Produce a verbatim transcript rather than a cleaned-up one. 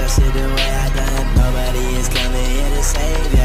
trusted the way I done. Nobody is coming here to save ya.